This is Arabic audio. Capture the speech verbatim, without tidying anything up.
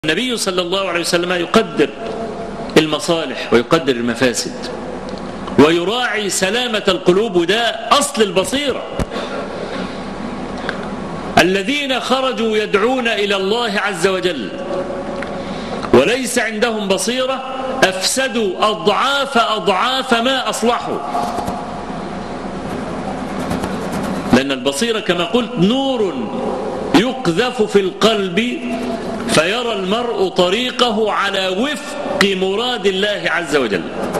النبي صلى الله عليه وسلم يقدر المصالح ويقدر المفاسد ويراعي سلامة القلوب، وده أصل البصيرة. الذين خرجوا يدعون إلى الله عز وجل وليس عندهم بصيرة أفسدوا أضعاف أضعاف ما أصلحوا، لأن البصيرة كما قلت نور يقذف في القلب فيرى المرء طريقه على وفق مراد الله عز وجل.